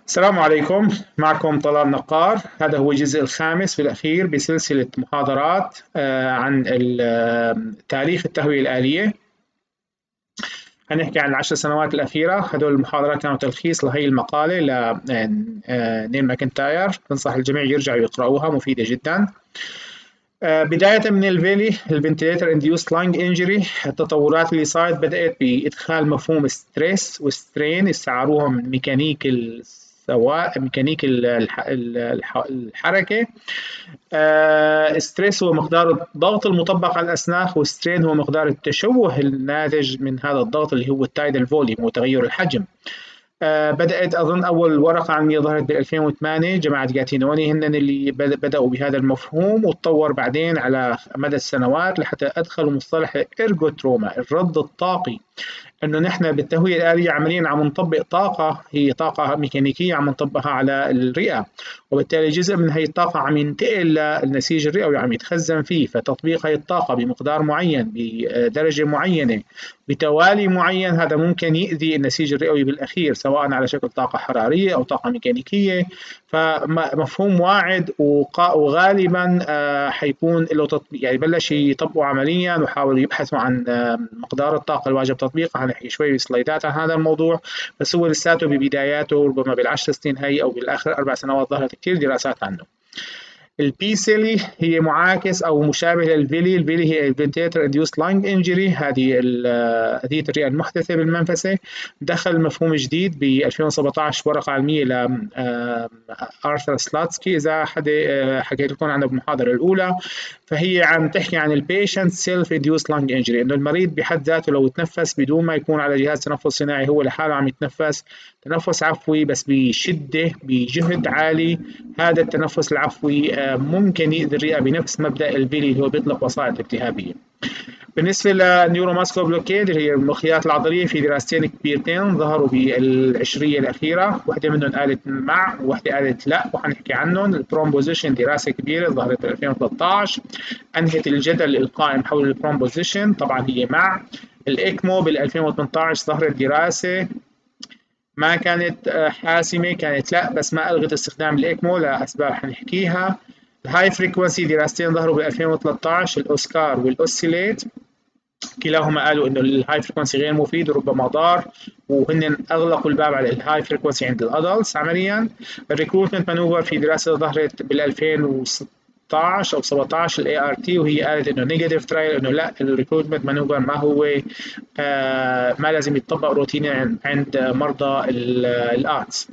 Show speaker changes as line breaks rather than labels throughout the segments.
السلام عليكم. معكم طلال نقار. هذا هو الجزء الخامس والأخير بسلسلة محاضرات عن تاريخ التهوية الآلية. هنحكي عن العشر سنوات الأخيرة. هدول المحاضرات كانوا تلخيص لهي المقالة لنيل ماكنتاير. بنصح الجميع يرجعوا يقرأوها، مفيدة جدا. بداية من الفنتليتر انديوست لانج انجري، التطورات اللي صارت بدأت بإدخال مفهوم ستريس وسترين، استعاروها من ميكانيك السواء ميكانيك الحركة. ستريس هو مقدار الضغط المطبق على الأسنان، وسترين هو مقدار التشوه الناتج من هذا الضغط اللي هو التايدال فوليوم وتغير الحجم. بدأت أظن أول ورقة عني ظهرت بال 2008. جماعة جاتينوني هن اللي بدأوا بهذا المفهوم، وتطور بعدين على مدى السنوات لحتى أدخلوا مصطلح الإرجوتروما، الرد الطاقي. انه نحن بالتهويه الاليه عمليا عم نطبق طاقه، هي طاقه ميكانيكيه عم نطبقها على الرئه، وبالتالي جزء من هي الطاقه عم ينتقل للنسيج الرئوي، عم يتخزن فيه. فتطبيق هي الطاقه بمقدار معين بدرجه معينه بتوالي معين، هذا ممكن يؤذي النسيج الرئوي بالاخير، سواء على شكل طاقه حراريه او طاقه ميكانيكيه. فمفهوم واعد وغالبا حيكون له تطبيق، يعني بلش يطبقوا عمليا وحاولوا يبحثوا عن مقدار الطاقه الواجب تطبيقها. هنحكي شوي بسلايدات عن هذا الموضوع، بس هو لساته ببداياته، ربما بالعشر سنين هي او بالاخر 4 سنوات ظهرت كثير دراسات عنه. البي سيلي هي معاكس او مشابه للفيلي. الفيلي هي الفنتيتر انديوست لانج انجري، هذه اذيه الرئه المحدثه بالمنفسه. دخل مفهوم جديد ب 2017 ورقه علميه ل ارثر سلاتسكي، اذا حدا حكيت لكم عنها بالمحاضره الاولى. فهي عم تحكي عن البيشنت سيلف انديوست لانج انجري، انه المريض بحد ذاته لو تنفس بدون ما يكون على جهاز تنفس صناعي، هو لحاله عم يتنفس تنفس عفوي بس بشده بجهد عالي، هذا التنفس العفوي ممكن يؤذي الرئه بنفس مبدا الفيلي اللي هو بيطلق وسائط التهابيه. بالنسبه للنيوروماسكولار بلوكيد اللي هي المخيات العضليه، في دراستين كبيرتين ظهروا بالعشريه الاخيره، واحده منهم قالت مع وواحده قالت لا، وحنحكي عنهم. البرومبوزيشن دراسه كبيره ظهرت ب 2013، انهت الجدل القائم حول البرومبوزيشن، طبعا هي مع. الاكمو بال 2018 ظهرت دراسه ما كانت حاسمه، كانت لا، بس ما الغت استخدام الاكمو لاسباب حنحكيها. الهاي فريكونسي دراستين ظهروا ب 2013، الاوسكار والاوسيليت، كلاهما قالوا انه الهاي فريكونسي غير مفيد وربما ضار، وهن اغلقوا الباب على الهاي فريكونسي عند الادلتس عمليا. الريكروتمنت مانوفر في دراسه ظهرت بال 2016 او 17 الاي ار تي، وهي قالت انه نيجاتيف ترايل، انه لا، الريكروتمنت مانوفر ما هو ما لازم يتطبق روتينيا عند مرضى الارتس.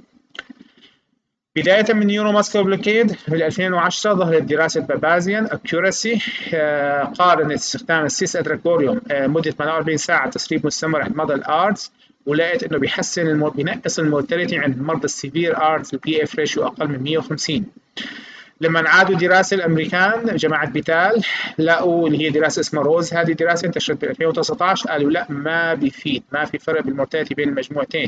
بداية من نيورو ماسكولار بلوكيد في 2010 ظهرت دراسة بابازيان اكيوراسي، قارنت استخدام السيس اتراكوريوم مدة 48 ساعة تسريب مستمر عند مرضى الارتس، ولقيت انه بينقص المورتاليتي عند مرضى السيفير ارتس، البي اف ريشيو اقل من 150. لما عادوا دراسة الامريكان جماعة بيتال، لقوا اللي هي دراسة اسمها روز، هذه دراسة انتشرت ب 2019، قالوا لا، ما بيفيد، ما في فرق بالمورتاليتي بين المجموعتين.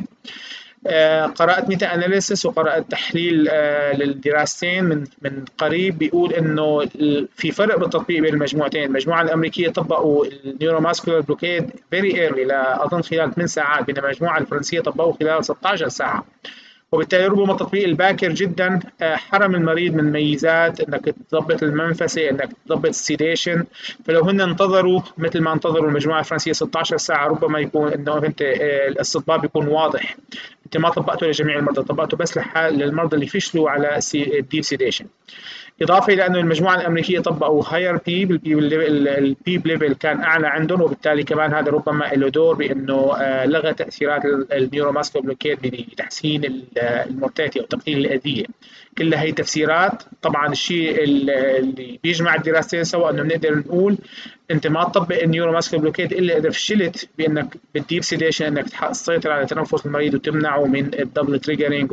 قرأت ميتا أناليسيس وقرأت تحليل للدراستين من قريب، بيقول إنه في فرق بالتطبيق بين المجموعتين. المجموعة الأمريكية طبقوا النيوروماسكولار بلوكيد فيري ايرلي لأظن خلال 8 ساعات، بينما المجموعة الفرنسية طبقوا خلال 16 ساعة. وبالتالي ربما التطبيق الباكر جدا حرم المريض من ميزات انك تضبط المنفسه، انك تضبط السيديشن. فلو هن انتظروا مثل ما انتظروا المجموعه الفرنسيه 16 ساعه، ربما يكون انه انت الاستطباب يكون واضح. انت ما طبقته لجميع المرضى، طبقته بس للمرضى اللي فشلوا على الديب سيديشن. إضافة إلى أنه المجموعة الأمريكية طبقوا هاير بيب، البيب ليفل كان أعلى عندهم، وبالتالي كمان هذا ربما له دور بأنه لغى تأثيرات النيوروماسكولار بلوكيد بتحسين المورتاليتي أو تقليل الأذية. كلها هي تفسيرات. طبعا الشيء اللي بيجمع الدراستين سوا انه بنقدر نقول انت ما تطبق النيوروماسكولار بلوكيد الا اذا فشلت بانك بالديب سيديشن انك تسيطر على تنفس المريض وتمنعه من الدبل تريجرينج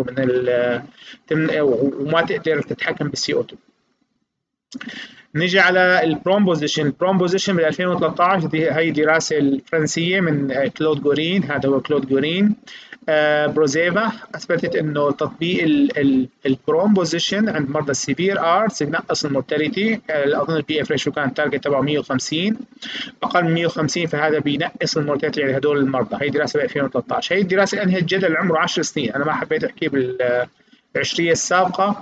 وما تقدر تتحكم بالسي او 2. نيجي على البرومبوزيشن. البرومبوزيشن بال 2013 هي دراسه الفرنسيه من كلود جورين، هذا هو كلود جورين. بروزيفا اثبتت انه تطبيق البرومبوزيشن عند مرضى السيفير ارتس ينقص المورتاليتي. اظن البي اف ريشيو كان التارجت تبعه 150، اقل من 150، فهذا بينقص المورتاليتي عند هدول المرضى. هي دراسه ب 2013. هي الدراسه انهت جدل عمره 10 سنين، انا ما حبيت احكي العشرية السابقة.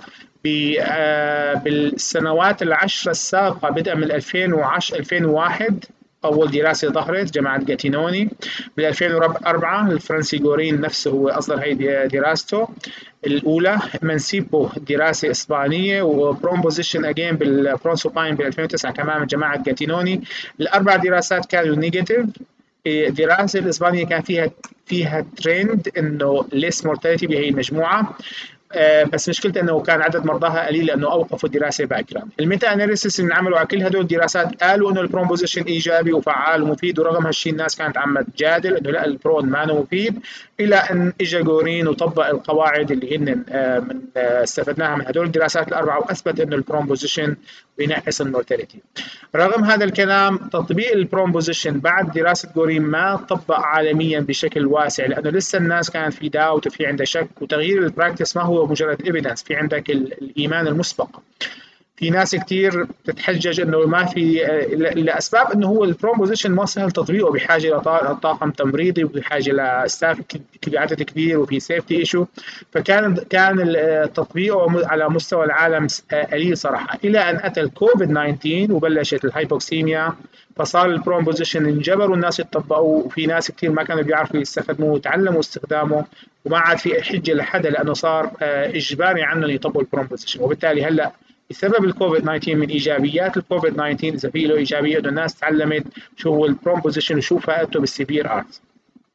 بالسنوات العشر السابقة بدءا من 2010 2001 أول دراسة ظهرت جامعة جاتينوني. بال 2004 الفرنسي جورين نفسه هو أصدر هي دراسته الأولى. مانسيبو دراسة إسبانية، وبرومبوزيشن أجين بالبرونسوباين بال 2009 كمان من جامعة جاتينوني. الأربع دراسات كانوا نيجاتيف. الدراسة الإسبانية كان فيها ترند إنه ليس مورتاليتي بهي المجموعة، بس مشكلته انه كان عدد مرضاها قليل لانه اوقفوا الدراسه باكرا. الميتا اناليسيس اللي انعملوا على كل هدول الدراسات قالوا انه البرومبوزيشن ايجابي وفعال ومفيد، ورغم هالشيء الناس كانت عم تجادل انه لا البرون ما مفيد، الى ان اجى جورين وطبق القواعد اللي هن من استفدناها من هدول الدراسات الاربعه، واثبت انه البرومبوزيشن بينقص المورتاليتي. رغم هذا الكلام تطبيق البرومبوزيشن بعد دراسه جورين ما طبق عالميا بشكل واسع، لانه لسه الناس كانت في داوت وفي عندها شك، وتغيير البراكتس ما هو مجرد ايفيدنس، في عندك الايمان المسبق. في ناس كثير بتتحجج انه ما في لاسباب انه هو البرومبوزيشن ما سهل تطبيقه، بحاجه لطاقم تمريضي وبحاجه لستاف عدد كبير وفي سيفتي ايشو، فكان تطبيقه على مستوى العالم قليل صراحه، الى ان اتى الكوفيد 19 وبلشت الهايبوكسيميا، فصار البرومبوزيشن انجبروا الناس يطبقوه، وفي ناس كثير ما كانوا بيعرفوا يستخدموه وتعلموا استخدامه، وما عاد في حجه لحدا لانه صار اجباري عنهم يطبقوا البرومبوزيشن. وبالتالي هلا بسبب الكوفيد 19 من ايجابيات الكوفيد 19 اذا في له ايجابيه انه الناس تعلمت شو هو البرومبوزيشن وشو فائدته بالسيفير ارت.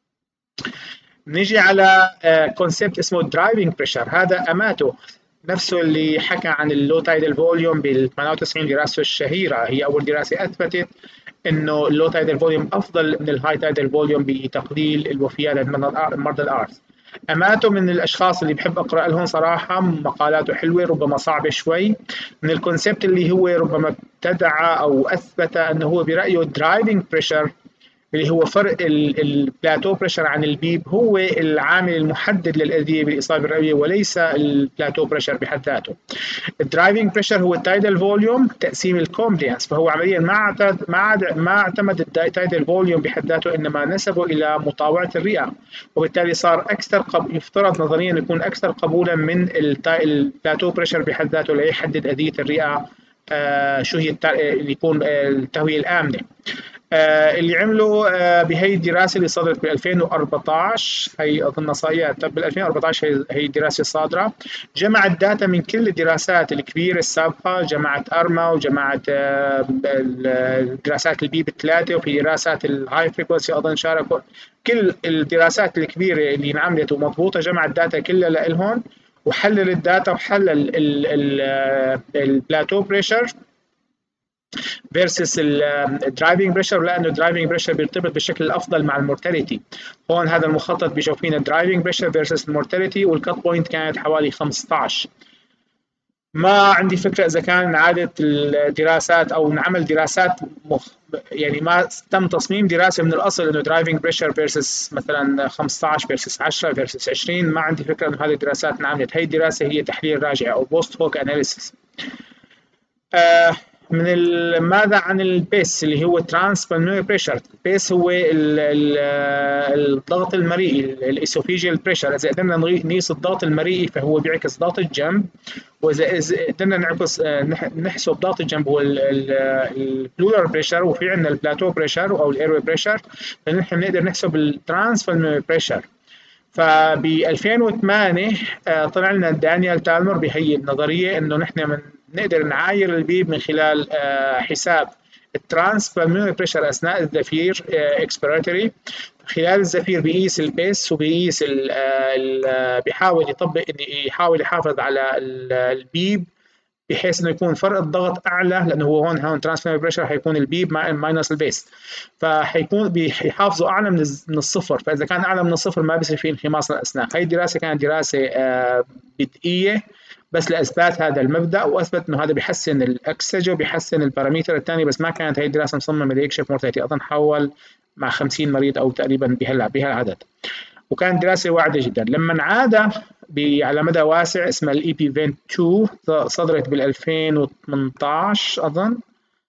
نيجي على كونسبت اسمه درايفنج بريشر. هذا اماتو نفسه اللي حكى عن اللو تايدل فوليوم بال 98 دراسته الشهيره، هي اول دراسه اثبتت انه اللو تايدل فوليوم افضل من الهاي تايدل فوليوم بتقليل الوفيات من مرضى الارث. اماتو من الاشخاص اللي بحب اقرا لهم صراحه، مقالاته حلوه ربما صعبه شوي. من الكونسبت اللي هو ربما ابتدع او اثبت انه هو برايه درايفنج بريشر اللي هو فرق البلاتو بريشر عن البيب هو العامل المحدد للأذية بالإصابة الرئوية، وليس البلاتو بريشر بحد ذاته. الدرايفنج بريشر هو التايدال فوليوم تقسيم الكومبلينس، فهو عمليا ما اعتمد التايدال فوليوم بحد ذاته، انما نسبه الى مطاوعه الرئه، وبالتالي صار اكثر يفترض نظريا يكون اكثر قبولا من البلاتو بريشر بحد ذاته ليحدد اذيه الرئه. شو هي اللي يكون التهويه الامنه. اللي عملوا بهي الدراسه اللي صدرت ب 2014، هي اظن صايره بال 2014 هي الدراسه الصادره، جمعت داتا من كل الدراسات الكبيره السابقه، جمعت ارما وجمعت الدراسات البيب 3، وفي دراسات الهاي فريكونسي اظن شاركوا. كل الدراسات الكبيره اللي انعملت ومضبوطه جمعت داتا كلها لهم، وحلل الداتا وحلل البلاتو بريشر فيرسس الدرايفنج بريشر، لانه الدرايفنج بريشر بيرتبط بشكل الافضل مع المورتاليتي. هون هذا المخطط بيشوف فينا الدرايفنج بريشر فيرسس المورتاليتي، والكت بوينت كانت حوالي 15. ما عندي فكره اذا كان عاده الدراسات او انعمل دراسات يعني ما تم تصميم دراسه من الاصل انه درايفنج بريشر فيرسس مثلا 15 فيرسس 10 فيرسس 20، ما عندي فكره انه هذه الدراسات انعملت. هي الدراسه هي تحليل راجع او بوست هوك اناليسيس. ماذا عن البيس اللي هو ترانس بالمونري بريشر؟ البيس هو الضغط المريئي، الاسوفيجيال بريشر. اذا قدرنا نقيس الضغط المريئي فهو بيعكس ضغط الجنب، واذا قدرنا نحسب ضغط الجنب هو البلورال بريشر، وفي عندنا البلاتو بريشر او الايروي بريشر، فنحن بنقدر نحسب الترانس بالمونري بريشر. فب 2008 طلع لنا دانيال تالمر بهي النظريه انه نحن نقدر نعاير البيب من خلال حساب الترانس بالمونري بريشر اثناء الزفير اكسبيراتوري. خلال الزفير بيقيس البيس وبيقيس بيحاول يحاول يحافظ على البيب بحيث انه يكون فرق الضغط اعلى، لانه هو هون ترانسفير بريشر حيكون البيب ماينس البيس، فحيكون بيحافظوا اعلى من الصفر، فاذا كان اعلى من الصفر ما بيصير في انخماص للاسنان. هي الدراسه كانت دراسه بدئيه بس لاثبات هذا المبدا، واثبت انه هذا بيحسن الاكسجه وبيحسن البارامتر الثاني، بس ما كانت هي الدراسه مصممه ليكشف مورتاليتي، اظن حول مع 50 مريض او تقريبا بهالعدد، وكانت دراسه واعده جدا. لما عاد على مدى واسع اسمها الاي بي فينت 2 صدرت بال 2018 اظن،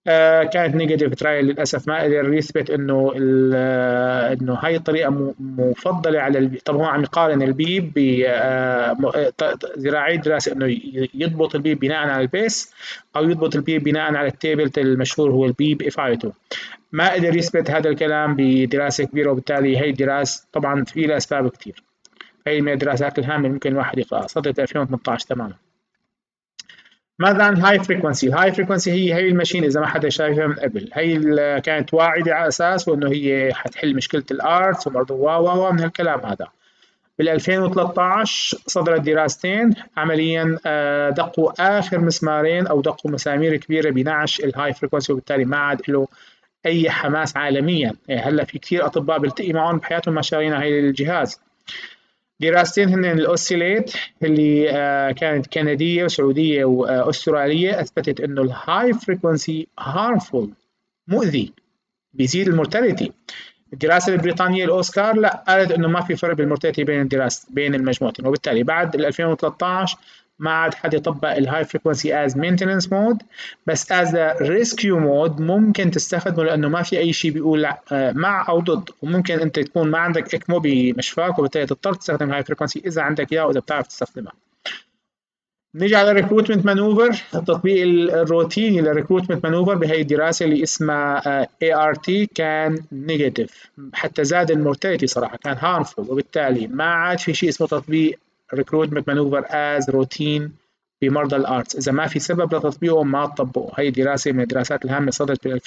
كانت نيجاتيف ترايل للاسف، ما قدر يثبت انه هاي الطريقه مفضله على البيب. طب هو عم يقارن البيب بذراعي دراسه انه يضبط البيب بناء على البيس او يضبط البيب بناء على التيبل المشهور هو البيب اف اي 2. ما قدر يثبت هذا الكلام بدراسه كبيره، وبالتالي هي الدراسه طبعا في لها اسباب كثير. هي من الدراسات الهامه ممكن الواحد يقراها، صدرت 2018 تماما. ماذا عن الهاي فريكونسي؟ الهاي فريكونسي هي الماشين اذا ما حدا شايفها من قبل، هي كانت واعده على اساس وانه هي حتحل مشكله الارتس وبرضه من هالكلام هذا. بال 2013 صدرت دراستين عمليا دقوا اخر مسمارين او دقوا مسامير كبيره بنعش الهاي فريكونسي، وبالتالي ما عاد له اي حماس عالميا. هلا في كثير اطباء بلتقي معهم بحياتهم ما شاغلين هاي الجهاز. دراستين هن الاوسيليت اللي كانت كنديه وسعوديه واستراليه، اثبتت انه الهاي فريكونسي هارمفول، مؤذي، بيزيد المورتاليتي. الدراسه البريطانيه الاوسكار لا، قالت انه ما في فرق بالمورتاليتي بين الدراسه بين المجموعتين، وبالتالي بعد 2013 ما عاد حد يطبق الهاي فريكونسي از مينتننس مود، بس از ريسكيو مود ممكن تستخدمه، لانه ما في اي شيء بيقول مع او ضد. وممكن انت تكون ما عندك اكمو بمشفاك، وبالتالي تضطر تستخدم الهاي فريكونسي اذا عندك اياه واذا بتعرف تستخدمها. نيجي على الريكروتمنت مانوفر، التطبيق الروتيني للريكروتمنت مانوفر بهي الدراسه اللي اسمها ART كان نيجاتيف، حتى زاد المورتاليتي صراحه، كان هارمفول، وبالتالي ما عاد في شيء اسمه تطبيق ريكروتمنت مانوفر از روتين بمرضى الارتس. اذا ما في سبب لتطبيقه ما تطبقه. هي دراسه من الدراسات الهامه، صدرت بال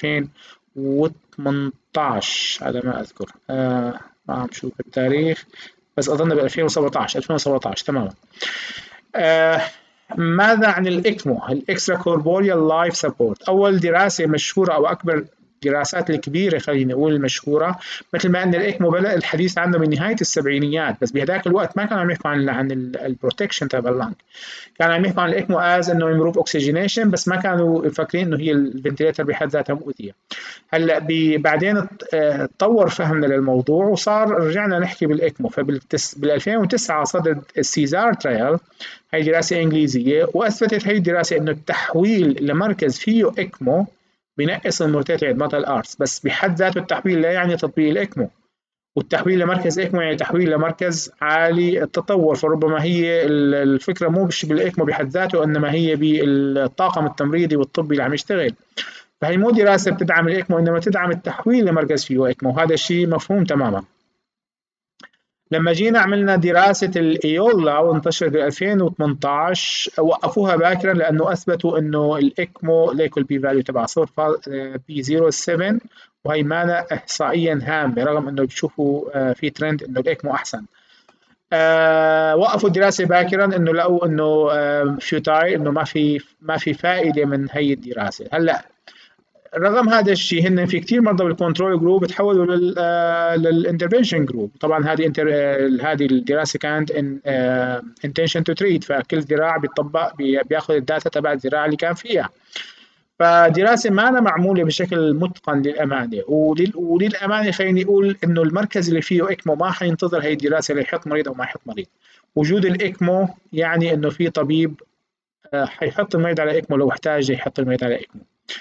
2018 على ما اذكر، ما عم شوف التاريخ بس اظن ب 2017 تماما. ماذا عن الإكمو؟ الإكسترا كوربوريال لايف سبورت. أول دراسة مشهورة أو أكبر الدراسات الكبيرة خلينا نقول المشهورة، مثل ما أن الإكمو بدأ الحديث عنه من نهاية السبعينيات، بس بهذاك الوقت ما كانوا عم يحكوا عن البروتكشن تبع اللنج، كانوا عم يحكوا عن الإكمو از إنه يمروف أوكسجينيشن، بس ما كانوا فاكرين إنه هي الفنتليتر بحد ذاتها مؤذية. هلا بعدين تطور فهمنا للموضوع وصار رجعنا نحكي بالاكمو. فبال 2009 صدر السيزار ترايل، هي دراسه انجليزيه، واثبتت هي الدراسه انه التحويل لمركز فيه اكمو بنقص المورتاليتي عند مرضى الارس، بس بحد ذاته التحويل لا يعني تطبيق الاكمو. والتحويل لمركز اكمو يعني تحويل لمركز عالي التطور، فربما هي الفكره مو بالاكمو بحد ذاته، انما هي بالطاقم التمريضي والطبي اللي عم يشتغل. فهي مو دراسة بتدعم الإكمو، إنما تدعم التحويل لمركز فيه إكمو، وهذا الشيء مفهوم تماما. لما جينا عملنا دراسة الإيولا وانتشرت ب 2018 وقفوها باكرا، لأنه أثبتوا إنه الإكمو ليكو البي فاليو تبع 0.07، وهي مانا إحصائيا هامة، رغم إنه بيشوفوا في ترند إنه الإكمو أحسن. وقفوا الدراسة باكرا، إنه لقوا إنه فيوتايل، إنه ما في فائدة من هي الدراسة. هلا رغم هذا الشيء هن في كثير مرضى بالكنترول جروب تحولوا للانترفنشن جروب. طبعا هذه الدراسه كانت انتنشن تو تريت، فكل ذراع بيطبق بياخذ الداتا تبع الذراع اللي كان فيها. فدراسه ما أنا معموله بشكل متقن للامانه، وللامانه خليني اقول انه المركز اللي فيه اكمو ما حينتظر هي الدراسه ليحط مريض او ما يحط مريض. وجود الاكمو يعني انه في طبيب حيحط المريض على اكمو لو احتاج يحط المريض على اكمو.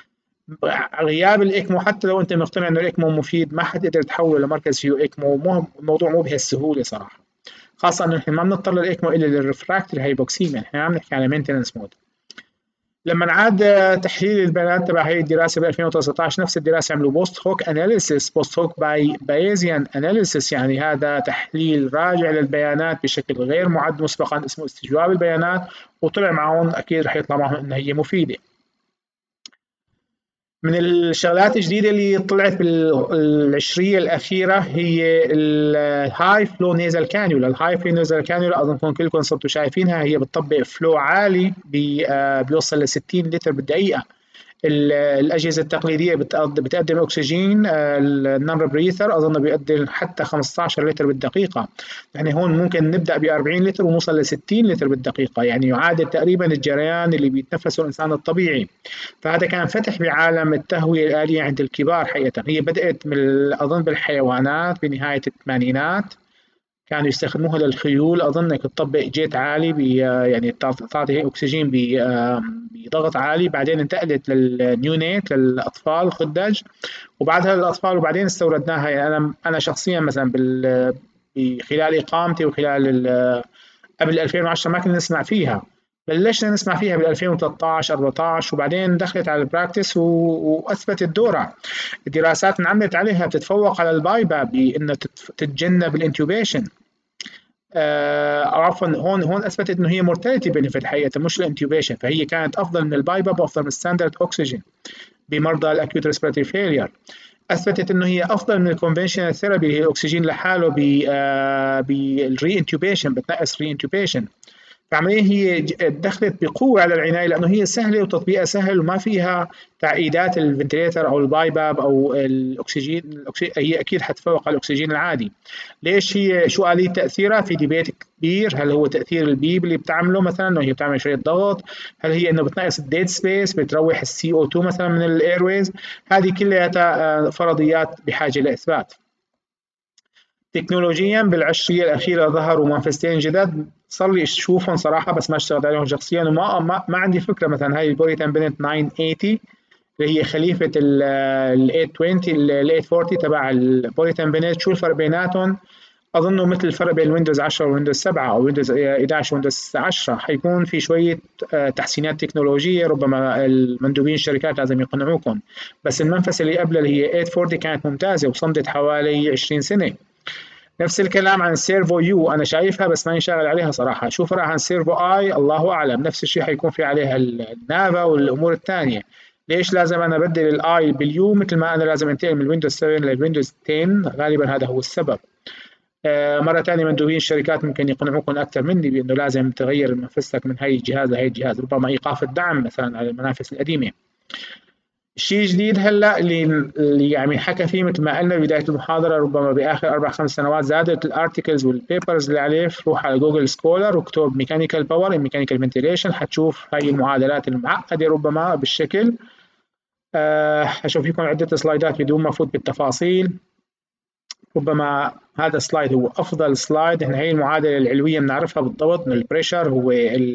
غياب الاكمو حتى لو انت مقتنع انه الاكمو مفيد ما حتقدر تحوله لمركز فيه اكمو، الموضوع مو بهالسهوله صراحه، خاصه انه احنا ما بنضطر للاكمو الا للريفراكتري هايبوكسيميا، احنا عم نحكي على مينتنس مود. لما عاد تحليل البيانات تبع هي الدراسه ب 2019، نفس الدراسه عملوا بوست هوك اناليسيس، بوست هوك باي بايزيان اناليسيس، يعني هذا تحليل راجع للبيانات بشكل غير معد مسبقا اسمه استجواب البيانات، وطلع معهم اكيد رح يطلع معهم انها هي مفيده. من الشغلات الجديدة اللي طلعت بالعشرية الأخيرة هي الهاي فلو نيزل كانيولا. الهاي فلو نيزل كانيولا أظنكم كلكم صرتوا شايفينها، هي بتطبق فلو عالي بيوصل ل 60 لتر بالدقيقة. الأجهزة التقليدية بتقدم أكسجين، النون بريثر أظن بيقدم حتى 15 لتر بالدقيقة، يعني هون ممكن نبدأ ب 40 لتر ونوصل ل 60 لتر بالدقيقة، يعني يعادل تقريبا الجريان اللي بيتنفسه الإنسان الطبيعي. فهذا كان فتح بعالم التهوية الآلية عند الكبار حقيقة. هي بدأت من أظن بالحيوانات بنهاية الثمانينات، كانوا يستخدموها للخيول، أظن إنك تطبق جيت عالي يعني تعطي أكسجين بضغط عالي. بعدين انتقلت للنيونيت للأطفال خدج، وبعدها للأطفال، وبعدين استوردناها. يعني أنا شخصيا مثلا خلال إقامتي وخلال قبل 2010 ما كنا نسمع فيها. بلشنا نسمع فيها بال 2013 14، وبعدين دخلت على البراكتس واثبتت دورها. الدراسات انعملت عليها بتتفوق على البايبا بانها تتجنب الانتوبيشن. عفوا، هون اثبتت انه هي مورتاليتي بنفيت حقيقه، مش الانتوبيشن. فهي كانت افضل من البايبا وافضل من الستاندرد اوكسجين بمرضى الاكيوت ريسبيراتوري فيلير. اثبتت انه هي افضل من الكونفشنال ثيرابي اللي هي الاكسجين لحاله بالري انتوبيشن، بتنقص ري انتوبيشن. فعمليا هي دخلت بقوة على العناية، لأنه هي سهلة وتطبيقها سهل وما فيها تعقيدات الفنتليتر أو البايباب أو الأكسجين. هي أكيد حتفوق على الأكسجين العادي. ليش؟ هي شو آلية تأثيرها؟ في ديبيت كبير. هل هو تأثير البيب اللي بتعمله مثلا إنه هي بتعمل شوية ضغط؟ هل هي إنه بتنقص الديد سبيس، بتروح السي او 2 مثلا من الايرويز؟ هذه كلها فرضيات بحاجة لإثبات. تكنولوجيا بالعشرية الأخيرة ظهروا منافستين جداد، صار لي أشوفهم صراحة بس ما اشتغلت عليهم شخصيا، وما ما عندي فكرة. مثلا هاي البوريتان بنت 980 اللي هي خليفة ال 820 ال 840 تبع البوريتان بنت، شو الفرق بيناتهم؟ أظنه مثل الفرق بين ويندوز 10 وويندوز 7 أو ويندوز 11 وويندوز 10. حيكون في شوية تحسينات تكنولوجية، ربما المندوبين الشركات لازم يقنعوكم. بس المنفسة اللي قبلها اللي هي 840 كانت ممتازة وصمدت حوالي 20 سنة. نفس الكلام عن السيرفو يو، انا شايفها بس ما ينشغل عليها صراحه. شو فرق عن سيرفو اي؟ الله اعلم. نفس الشيء حيكون في عليها النافا والامور الثانيه. ليش لازم انا ابدل الاي باليو مثل ما انا لازم انتقل من الويندوز 7 للويندوز 10؟ غالبا هذا هو السبب. مرة ثانية مندوبين الشركات ممكن يقنعوكم أكثر مني بأنه لازم تغير منافستك من هاي الجهاز لهي الجهاز، ربما إيقاف الدعم مثلا على المنافس القديمة. الشيء الجديد هلا اللي يعني حكى فيه مثل ما قلنا بدايه المحاضره، ربما باخر 4 5 سنوات زادت الارتكلز والبيبرز اللي عليه. روح على جوجل سكولر واكتب ميكانيكال باور ميكانيكال فنتيليشن، حتشوف هاي المعادلات المعقده ربما بالشكل. حشوف فيكم عده سلايدات بدون ما افوت بالتفاصيل. ربما هذا السلايد هو افضل سلايد. احنا هي المعادله العلويه بنعرفها بالضبط، من البريشر هو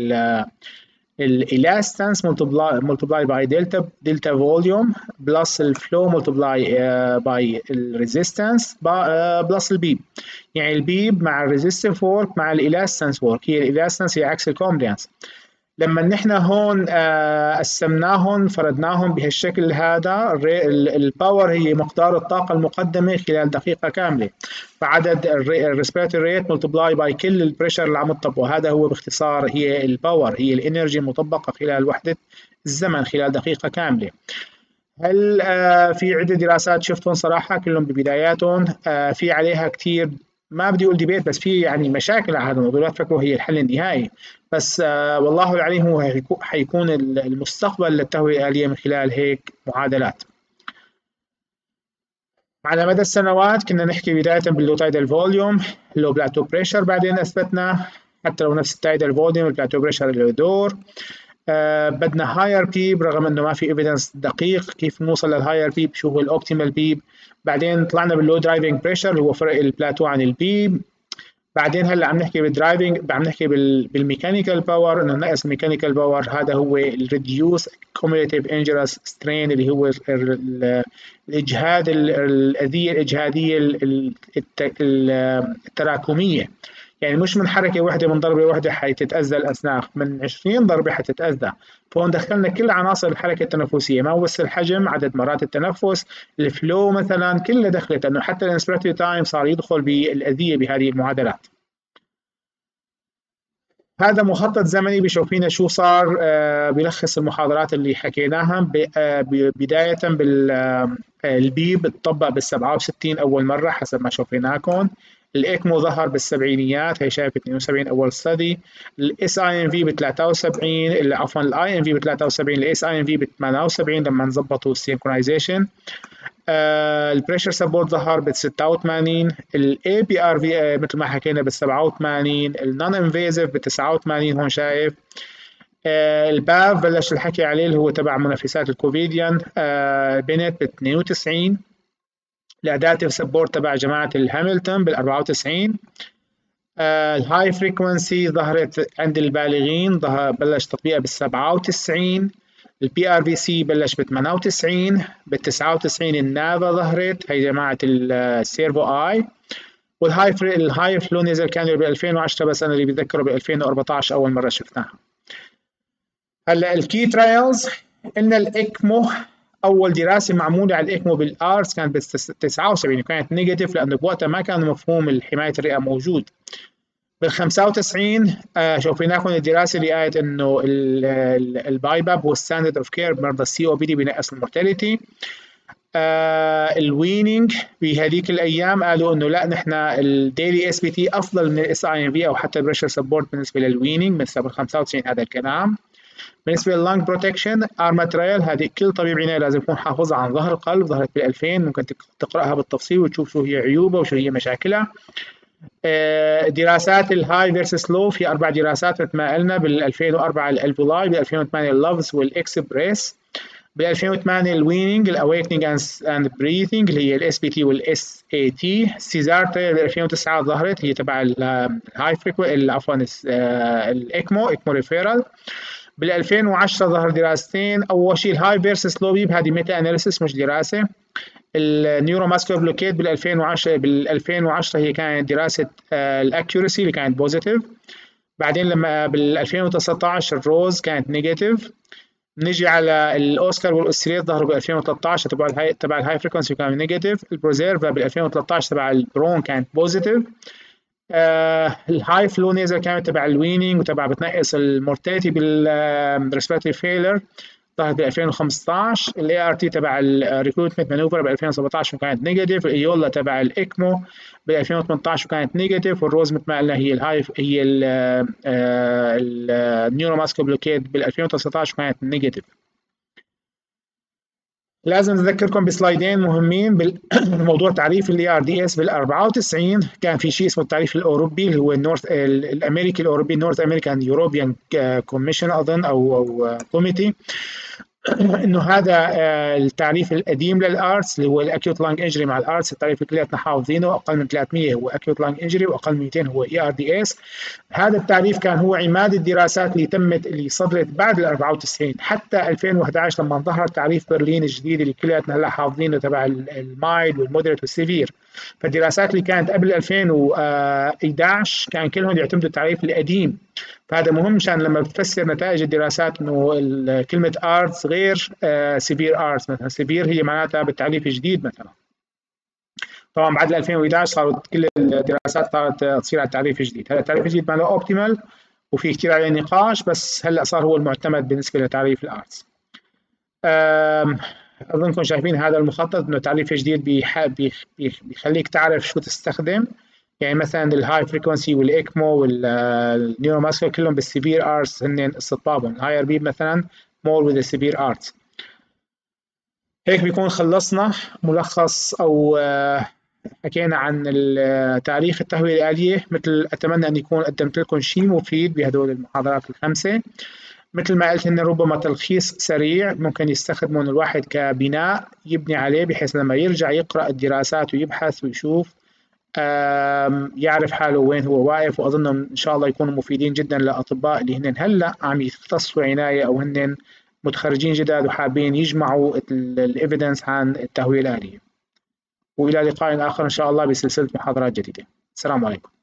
الإلاستنس multiply by delta volume plus الفلو multiply by الريزيستنس plus البيب. يعني البيب مع الريزيستيف وورك مع الإلاستنس وورك. هي الإلاستنس هي عكس الكومبلينس. لما نحن هون قسمناهم فردناهم بهالشكل هذا، الباور هي مقدار الطاقة المقدمة خلال دقيقة كاملة، فعدد الريسبيراتوري ريت ملتبلاي باي كل البريشر اللي عم تطبقه. هذا هو باختصار هي الباور، هي الانرجي المطبقة خلال وحدة الزمن خلال دقيقة كاملة. هل في عدة دراسات شفتهم صراحة كلهم ببداياتهم في عليها كتير، ما بدي اقول ديبيت، بس في يعني مشاكل على هذا الموضوع. لا تفكروا هي الحل النهائي، بس والله العليم هو حيكون المستقبل للتهوية الآلية من خلال هيك معادلات. على مدى السنوات كنا نحكي بداية باللو تايدال فوليوم، لو بلاتو بريشر، بعدين أثبتنا حتى لو نفس التايدال فوليوم البلاتو بريشر له دور. بدنا هاير بيب رغم انه ما في ايفيدنس دقيق كيف نوصل للهاير بيب، شو هو الاوبتيمال بيب. بعدين طلعنا باللو درايفنج بريشر اللي هو فرق البلاتو عن البيب. بعدين هلا عم نحكي بالدرايفنج، عم نحكي بالميكانيكال باور، انه نقص الميكانيكال باور. هذا هو الريديوس كوميوليتيف انجرس سترين اللي هو الاجهاد، الاذيه الاجهاديه التراكميه. يعني مش من حركة واحدة، من ضربة واحدة حتتأذى الأسنان، من 20 ضربة حتتأذى. فهون دخلنا كل عناصر الحركة التنفسية، ما هو بس الحجم، عدد مرات التنفس، الفلو مثلا، كلها دخلت، لأنه حتى الانسبيراتوري تايم صار يدخل بالأذية بهذه المعادلات. هذا مخطط زمني بيشوف فينا شو صار، بيلخص المحاضرات اللي حكيناها. بداية بالبيب اتطبق بال 67 أول مرة حسب ما شوفيناكم. الايكمو ظهر بالسبعينيات، هي شايف 72 اول ستدي. الاس اي ام في ب 73، عفوا الاي ام في ب 73، الاس اي ام في ب 78 لما نظبطوا السينكرونايزيشن. البريشر سبورت ظهر بال 86، الاي بي ار في مثل ما حكينا بال 87، النون انفيزيف بال 89 هون شايف. الباف بلش الحكي عليه اللي هو تبع منافسات الكوفيديان بنت ب 92. الاداتيف سبورت تبع جماعه الهاملتون بال 94. الهاي فريكونسي ظهرت عند البالغين، بلش تطبيقها بال97. البي ار في سي بلش ب98. بال99 النافا ظهرت، هي جماعه السيرفو اي. الهاي فلو نزل كان ب 2010، بس انا اللي بتذكره ب 2014 اول مره شفناها. هلا الكي ترايلز، قلنا الاكمو، اول دراسه معموله على الاكمو بالارز كانت ب 79 وكانت نيجاتيف، لانه بوقتها ما كان مفهوم حمايه الرئه موجود. بال 95 شوفيناكم الدراسه اللي قالت انه الباي باب هو ستاندرد اوف كير بمرضى السي او بي دي، بينقص المورتاليتي. الويننج بهذيك الايام قالوا انه لا، نحن الديلي اس بي تي افضل من الاس اي ام في او حتى البريشر سبورت بالنسبه للويننج، من سنه 95 هذا الكلام. بالنسبه لللانج بروتكشن ارماتريال، هذه كل طبيب عنايه لازم يكون حافظها عن ظهر القلب، ظهرت بال 2000، ممكن تقراها بالتفصيل وتشوف شو هي عيوبها وشو هي مشاكلها. دراسات الهاي فيرسس لو، في 4 دراسات مثل ما قلنا. بال 2004 الالفولاي، بال 2008 اللوفز والاكسبريس، بال 2008 الويننج، الاويكنينج اند بريثنج اللي هي الاس بي تي والاس اي تي. سيزار بال 2009 ظهرت، هي تبع الهاي فريكوينسي، عفوا الاكمو ريفيرال. بال 2010 ظهر دراستين، اول شيء الهاي فيرسس لو بيب، هذه ميتا اناليسيس مش دراسه. النيورو ماسكولار بلوكيت بال 2010 هي كانت دراسه الاكيورسي اللي كانت بوزيتيف. بعدين لما بال 2019 الروز كانت نيجاتيف. نيجي على الاوسكار والاوستريت، ظهروا ب 2013 تبع الهاي فريكونسي كان نيجاتيف. البروزيرفا بال 2013 تبع البرون كانت بوزيتيف. الهاي فلو نيزل كانت تبع الويننج وتبع بتنقص المورتاليتي بالريسبيرتوري فيلر، ظهرت ب 2015. الاي ار تي تبع الريكروتمنت مانوفر ب 2017 وكانت نيجاتيف. الايولا تبع الاكمو ب 2018 وكانت نيجاتيف. والروز مثل ما قلنا هي النيورو ماسكو بلوكيت بال 2019 وكانت نيجاتيف. لازم نذكركم بسلايدين مهمين بموضوع تعريف الاي ار دي اس. بال 94 كان في شيء اسمه التعريف الاوروبي اللي هو الامريكي الاوروبي، نورث امريكان يوروبيان كوميشن اظن او كوميتي، انه هذا التعريف القديم للارتس اللي هو الاكيوت لانج انجري مع الارتس. التعريف اللي كلياتنا حافظينه، اقل من 300 هو اكيوت لانج انجري واقل من 200 هو اي ار دي اس. هذا التعريف كان هو عماد الدراسات اللي صدرت بعد ال 94 حتى 2011 لما ظهر تعريف برلين الجديد اللي كلياتنا هلا حافظينه تبع المايد والمودريت والسيفير. فالدراسات اللي كانت قبل 2011 كان كلهم يعتمدوا التعريف القديم. فهذا مهم مشان لما بتفسر نتائج الدراسات انه كلمه ارتس غير سيفير ارتس. مثلا سيفير هي معناتها بالتعريف الجديد مثلا. طبعا بعد 2011 صارت كل الدراسات صارت تصير على التعريف الجديد. هذا التعريف الجديد معناه اوبتيمال وفي كثير عليه نقاش، بس هلا صار هو المعتمد بالنسبه لتعريف الارتس. اظنكم شايفين هذا المخطط انه تعريف جديد بيخليك تعرف شو تستخدم. يعني مثلا الهاي فريكونسي والاكمو والنيورو ماسكولار كلهم بالسيفير ارتس هن استطبابهم. الهاي ار بي مثلا مور وذ السيفير ارتس. هيك بيكون خلصنا ملخص او حكينا عن تاريخ التهوية الآلية. مثل أتمنى أن يكون قدمت لكم شيء مفيد بهدول المحاضرات ال5. مثل ما قلت إن ربما تلخيص سريع ممكن يستخدمون الواحد كبناء يبني عليه، بحيث لما يرجع يقرأ الدراسات ويبحث ويشوف يعرف حاله وين هو واقف. وأظنهم إن شاء الله يكونوا مفيدين جدا للأطباء اللي هن هلأ عم يختصوا عناية أو هن متخرجين جداد وحابين يجمعوا الإيفيدنس عن التهوية الآلية. وإلى لقاء آخر إن شاء الله بسلسلة محاضرات جديدة. السلام عليكم.